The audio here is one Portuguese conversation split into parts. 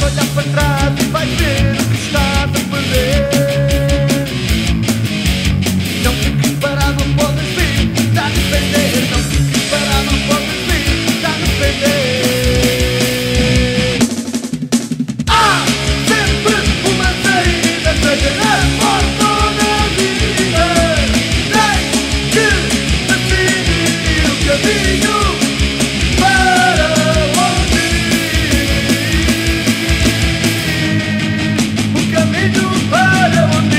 olhar para trás e vais ver o que estás a perder. Não fiques parado, não podes vir, está a defender. Não fiques parado, não podes vir, está a defender. Há sempre uma saída, seja na morte ou na vida. Tens que decidir o caminho para onde ir. O caminho para onde ir.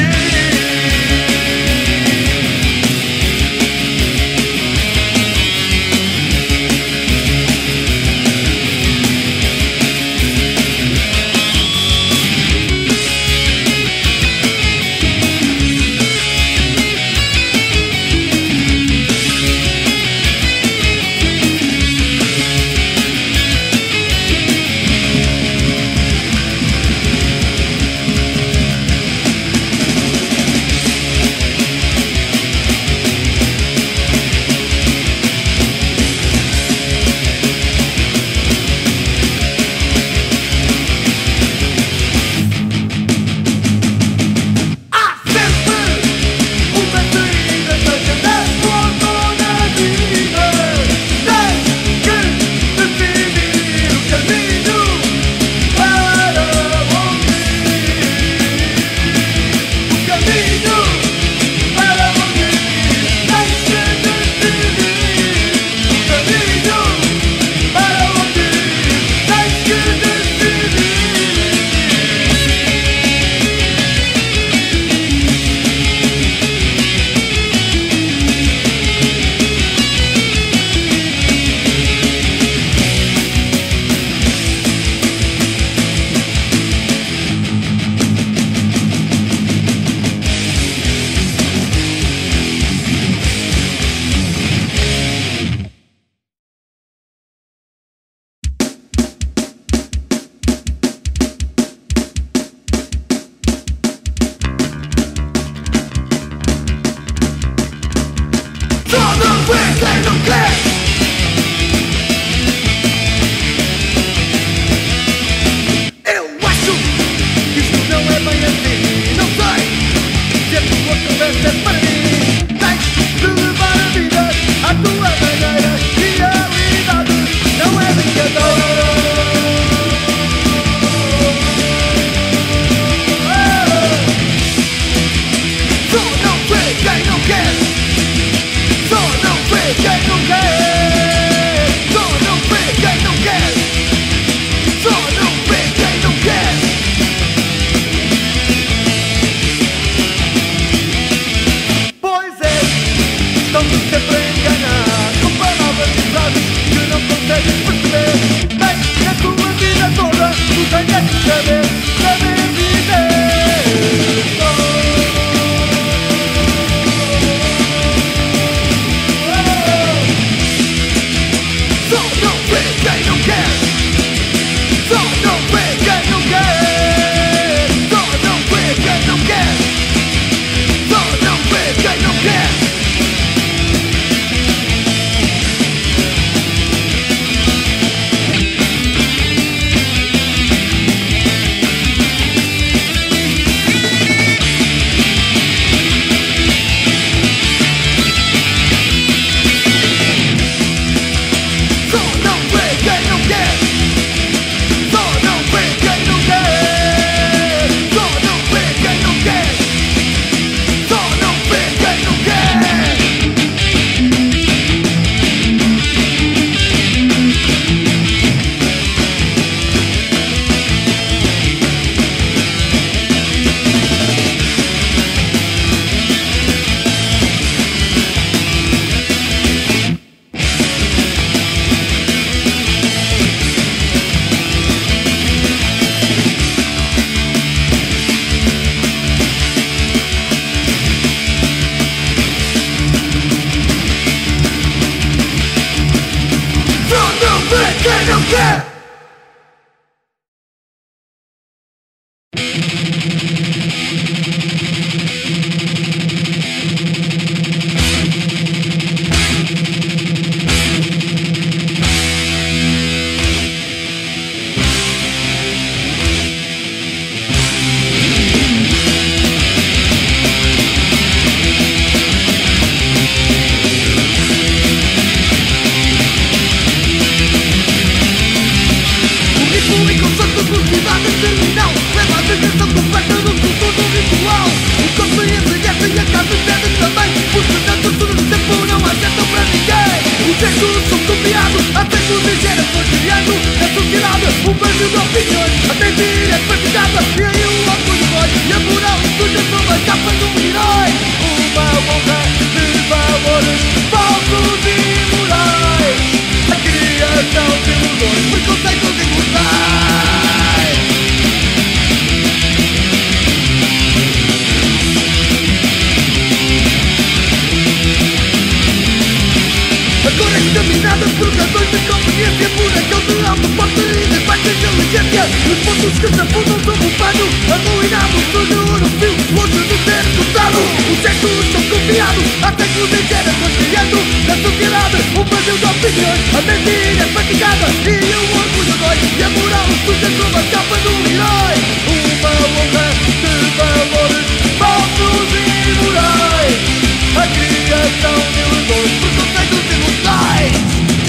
Os pontos que se afundam sob o pano, arruinamos tudo no fio, longe de ser cortado. Os gestos são copiados, até que o gerações criando na sociedade um vazio de opiniões. A mentira é praticada e o orgulho dói, e a moral suja sob a capa do herói. Uma honra de valores falsos e morais, a criação de ilusões, preconceitos imortais.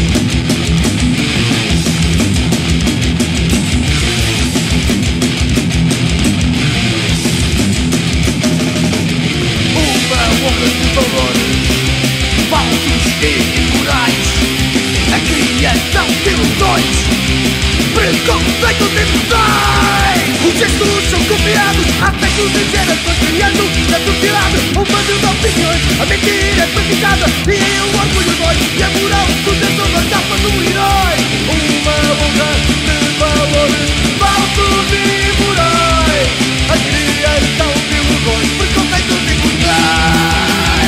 Valores falsos e imorais, a criação de ilusões, preconceitos imortais. Os gestos são copiados há séculos de gerações, criando na sociedade um vazio de opiniões. A mentira é praticada e o orgulho dói, e a moral suja sob a capa do herói. Uma honra de valores falsos e imorais, a criação de ilusões, preconceitos imortais.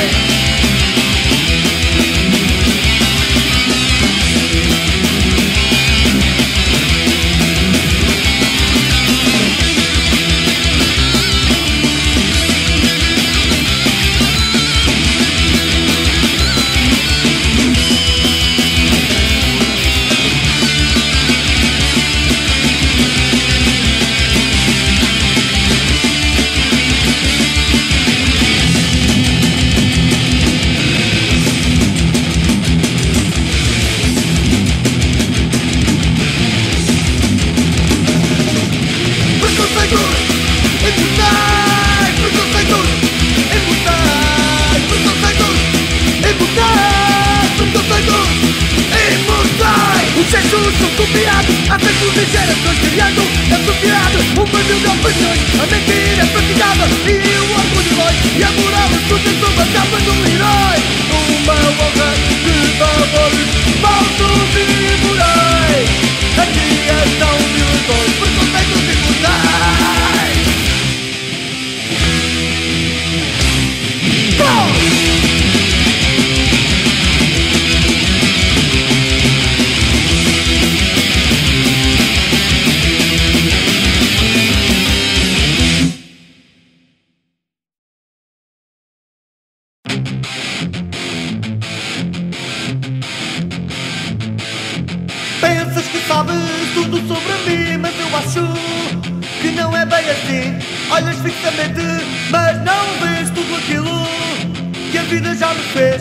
Há séculos de gerações criando na sociedade um vazio de opiniões. A mentira é praticada e o orgulho dói, e a moral suja sob a capa do herói. Uma honra de valores falsos e morais, a criação de ilusões, preconceitos imortais. Pensas que sabes tudo sobre mim, mas eu acho que não é bem assim. Olhas fixamente, mas não vês tudo aquilo que a vida já me fez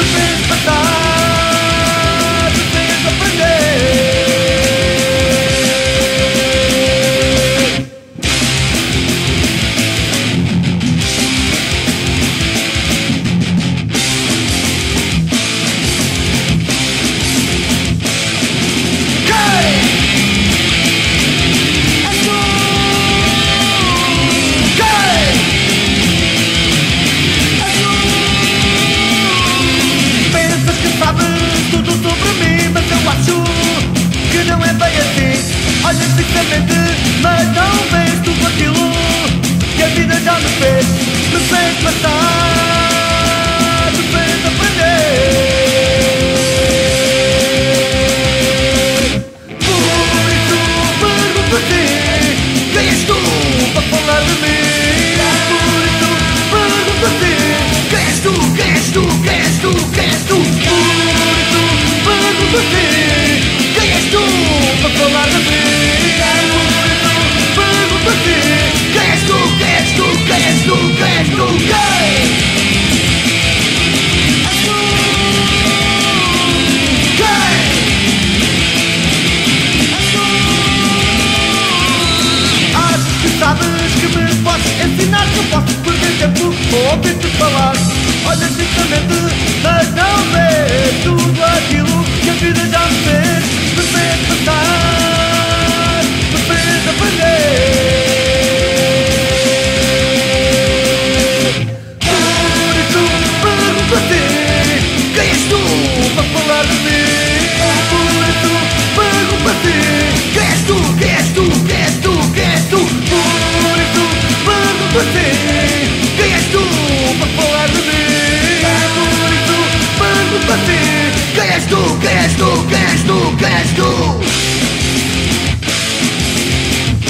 passar, me fez aprender. Olhas fixamente, mas não vês tudo aquilo que a vida já me fez passar, me fez aprender. Por isso pergunto-te, quem és tu para falar de mim? Por isso pergunto-te, quem és tu, quem és tu, quem és tu, quem és tu? Por isso pergunto-te, quem és tu para falar de mim? Quem és tu, quem és tu, quem és tu, quem és tu, quem? Achas que sabes que me podes ensinar, que eu posso perder tempo ou ouvir-te falar? Olhas fixamente, mas não vês tudo aquilo que a vida já me fez passar, me fez aprender. Quem és tu para falar de mim? Por isso pergunto-te, quem és tu, quem és tu, quem és tu, quem és tu? Por isso pergunto-te, quem és tu para falar de mim? Por isso pergunto-te, quem és tu, quem és tu, quem és tu, quem és tu?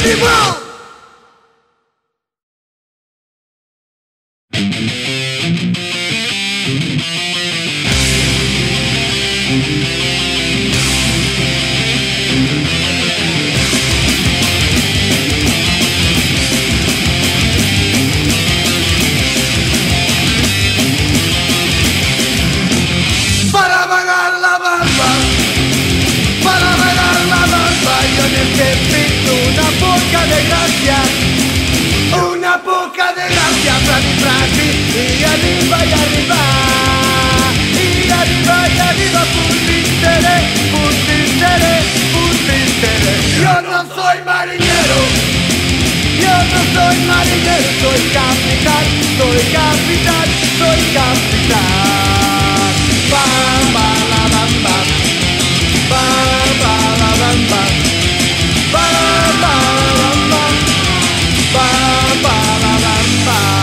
arriba. Para vagar la barba, para vagar la barba, yo necesito una poca de gracia, una poca de gracia, frati, y arriba y arriba, y arriba y arriba, pulpítere, pulpítere, pulpítere. Yo no soy marinero, yo no soy marinero, soy capitán, soy capitán, soy capitán. Bam, bam, la, bam, bam. Bam, bam, la, bam, bam. Bam, bam, la, bam, bam. Bam, bam, la, bam, bam.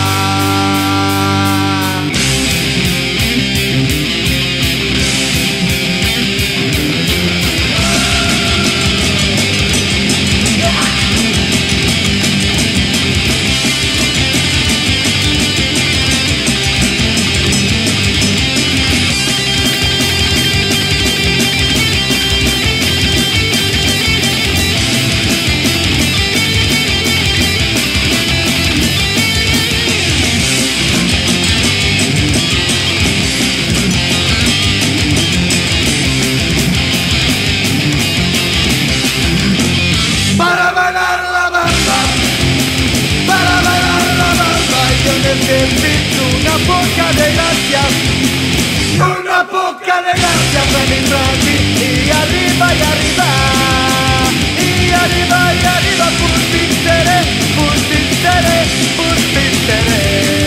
Para bailar la bamba, para bailar la bamba, yo necesito una poca de gracia, una poca de gracia, frati, y arriba y arriba, y arriba y arriba, pulpítere, pulpítere, pulpítere.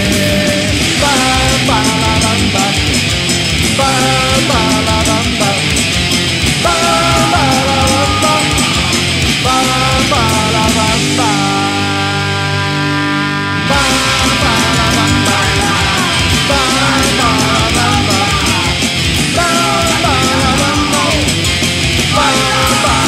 Bam, bam, la bamba, bam, bam, la bamba, bam, bam, la bamba. Ba ba la ba ba. Ba ba la ba ba. Ba ba la ba ba. Ba ba la ba ba. Ba ba.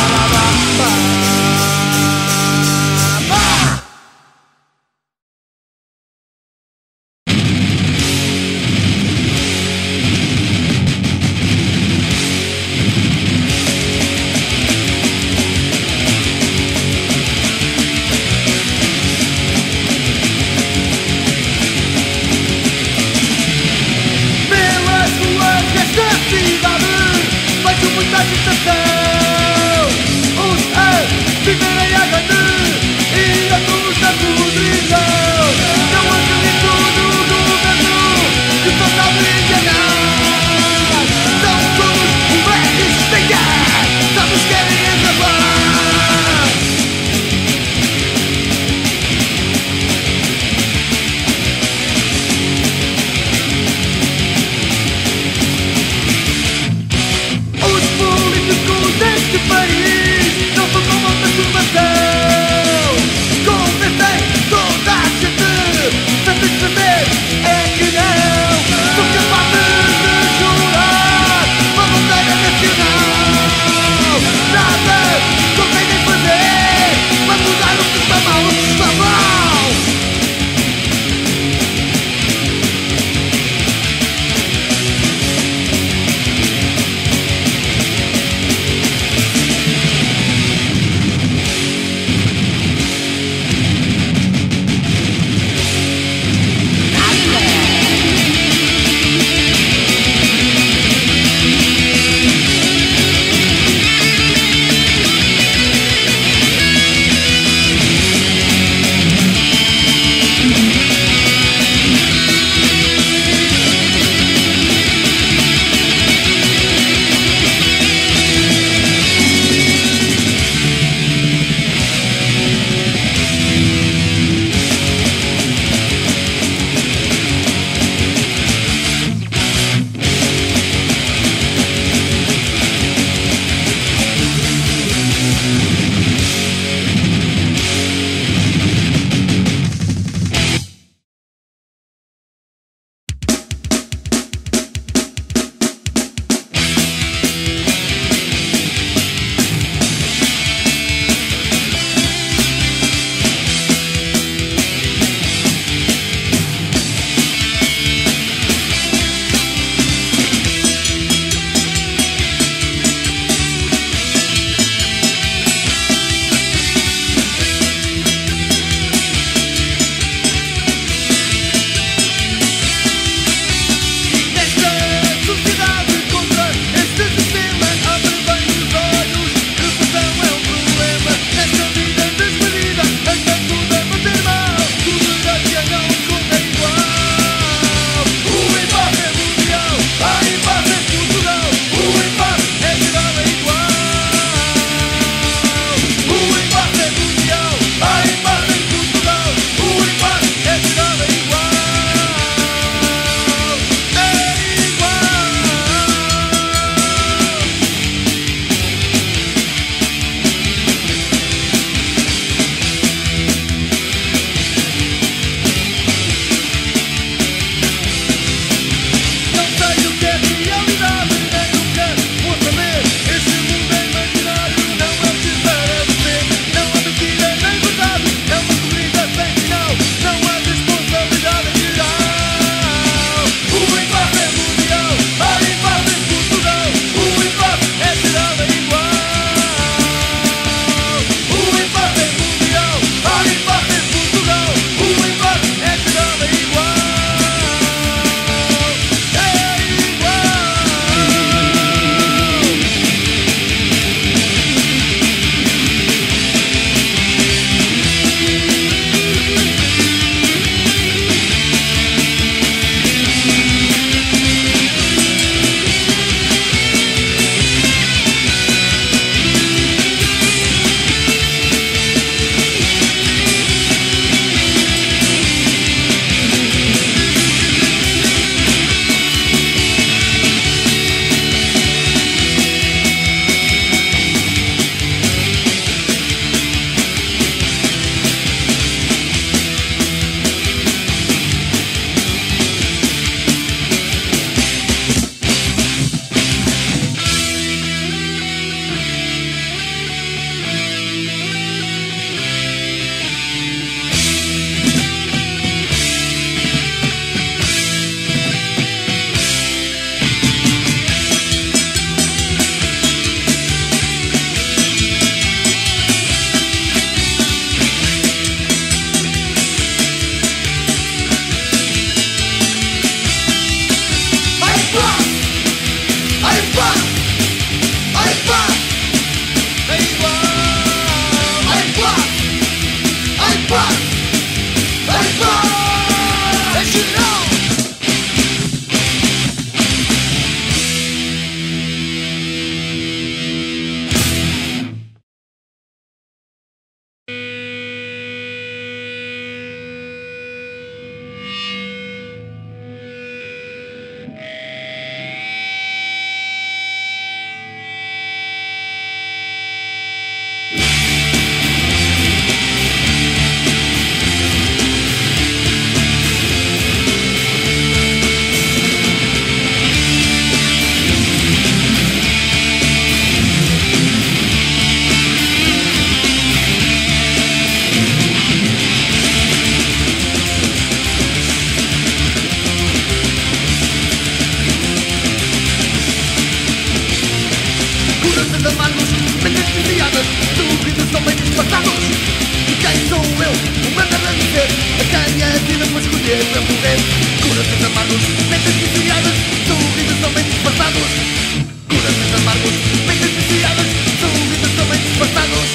corações amargos, mentes desviadas, sorrisos também disfarçados. E quem sou eu? Uma merda de ser a quem a vida foi escolher para morrer. Corações amargos, mentes desviadas, sorrisos também disfarçados. Corações amargos, mentes desviadas, sorrisos também disfarçados.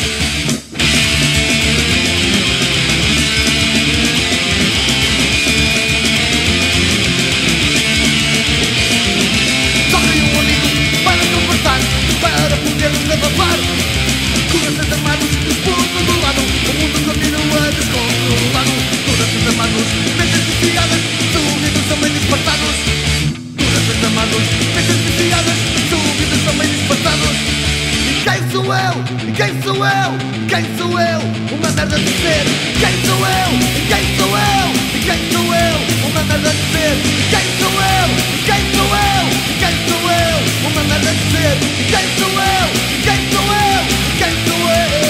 Para podermos desabafar. Corações amargos, por todo lado, o mundo continua descontrolado. Corações amargos, mentes desviadas, sorrisos também disfarçados. Corações amargos, mentes desviadas, sorrisos também disfarçados. E quem sou eu? E quem sou eu? Quem sou eu? Uma merda de ser. Quem sou eu? E quem sou eu? E quem sou eu? Uma merda de ser. Quem sou eu? E quem sou eu? E quem sou eu? Uma merda de ser. E quem sou eu? E quem sou eu? E quem sou eu?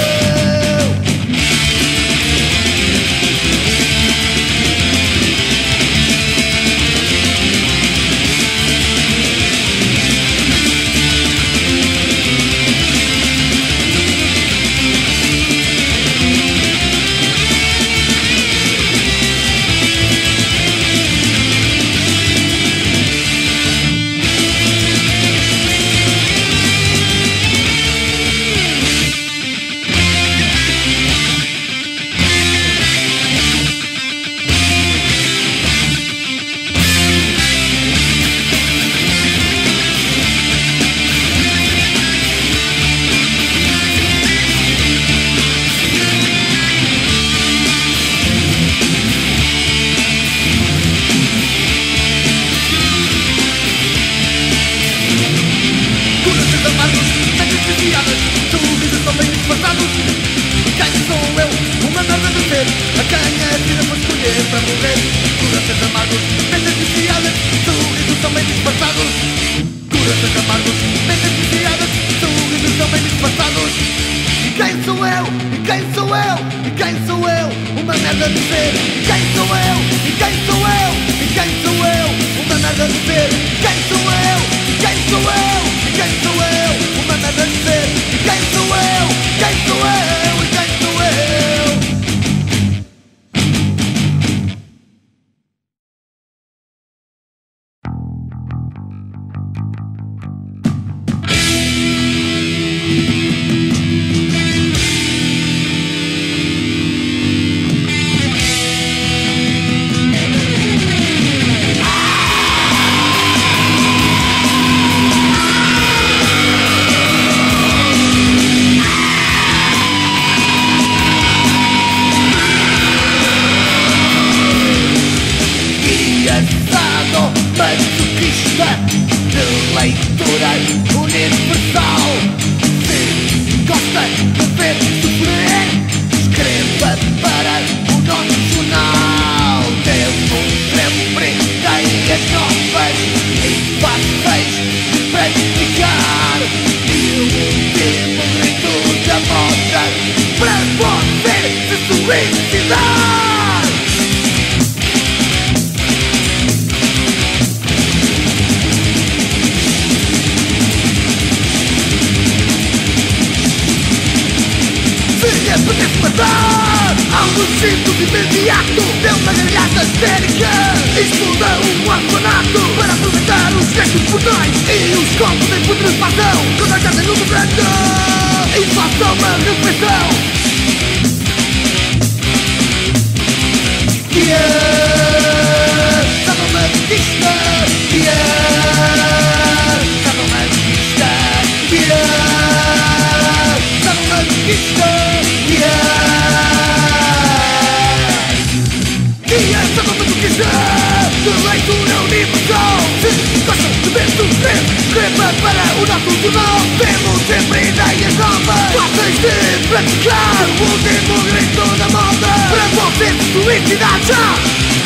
Para o nosso jornal temos sempre ideias novas, fáceis de praticar. O último grito da moda para você se suicidar já.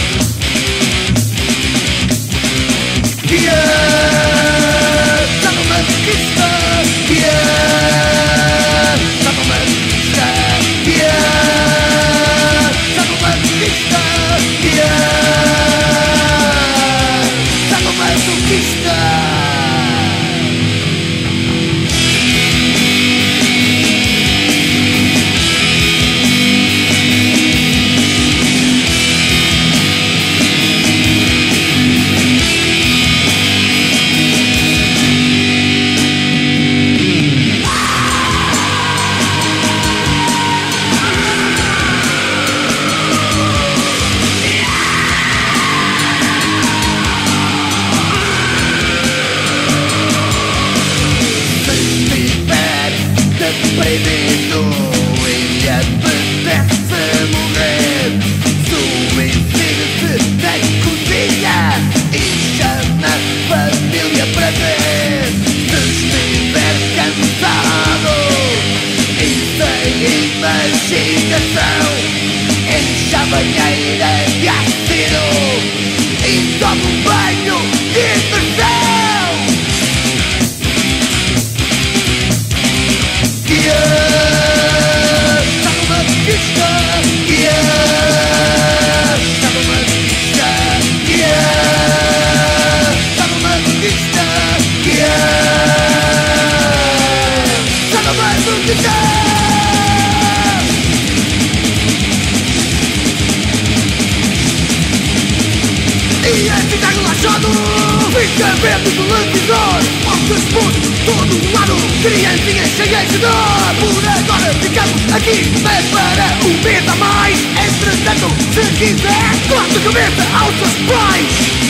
Já não me conquista. Já não me conquista. Já não me conquista. Já não me conquista. coração, enche a banheira de ácido e toma um banho de imersão. Está numa pista, está numa pista, está numa pista, está numa pista. E fica relaxado, fica vendo do televisor, altos pontos, todo lado, criancinhas cheias de dor. Por agora ficamos aqui, mas para um mês a mais. Entretanto, se quiser, corta a cabeça aos seus pais.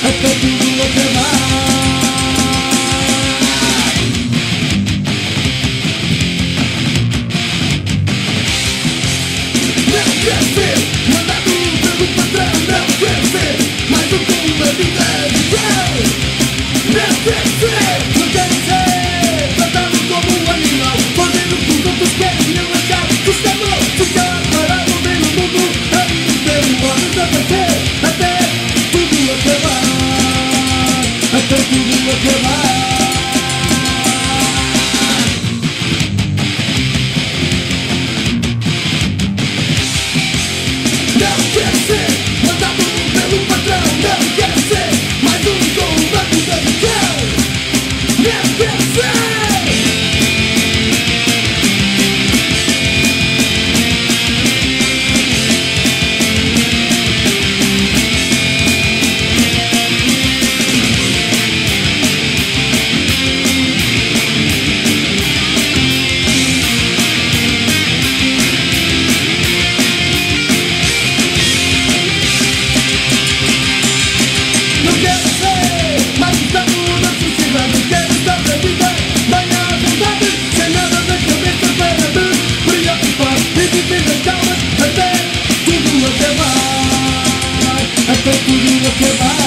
até tudo acabar. Não quer ser mandado pelo patrão, não quer ser mais um com a vida de Deus. Não quer ser tratado como um animal, fazendo o que os outros querem, não achar que está bom. Ficar parado no meio do mundo, aí ter horas a bater, até tudo acabar, até tudo acabar. Não quer ser mandado pelo patrão, não quer ser mais um com uma vida de Deus. Não quer ser. Não quero ser mais estado na sociedade. Quero estar na vida, bem à vontade, sem nada na cabeça para me preocupar, e viver nas calmas até tudo acabar, até tudo acabar.